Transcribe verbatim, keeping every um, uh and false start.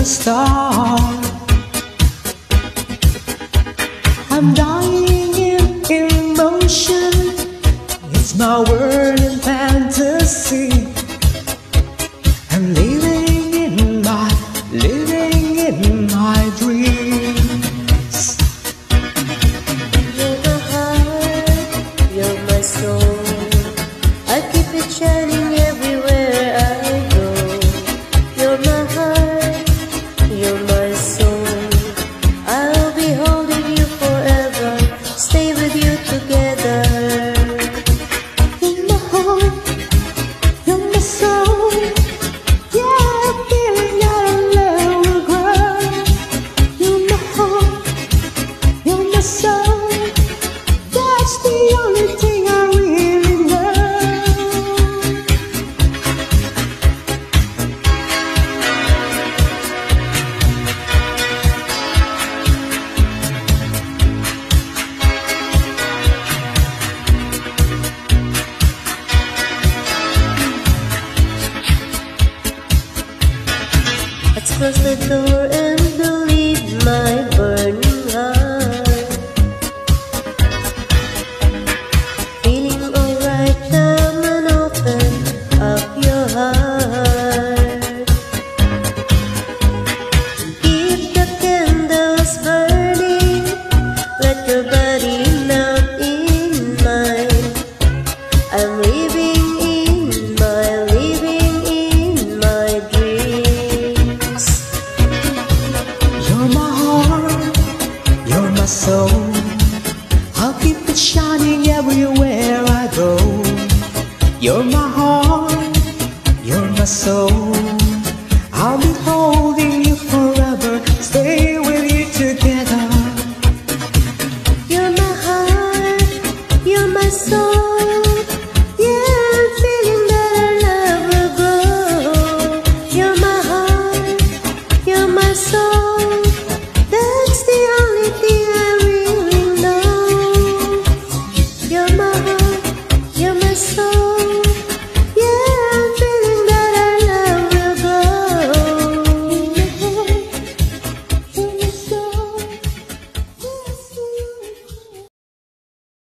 a star. I'm dying in emotion. It's my world in fantasy. I'm living in my, living in my dreams. You're my heart, you're my soul. I keep it shining everywhere I go. You're my heart, you're my soul. I'll be holding you forever, stay with you together. You're my heart, you're my soul. Yeah, I'm feeling that our love will grow. You're my heart, you're my soul. That's the only thing I really know. Let's close the door and believe my burning heart. Feeling alright, come and open up your heart. Keep the candles burning, let your body melt in mine. I'm living in my, living in my dreams. You're my heart, you're my soul. I'll keep it shining everywhere I go. You're my heart, you're my soul. I'll be holding you forever, stay with you together. You're my heart, you're my soul. Yeah, I'm feeling that our love will grow. You're my heart, you're my soul. That's the only thing I really know. You're my heart, you're my soul.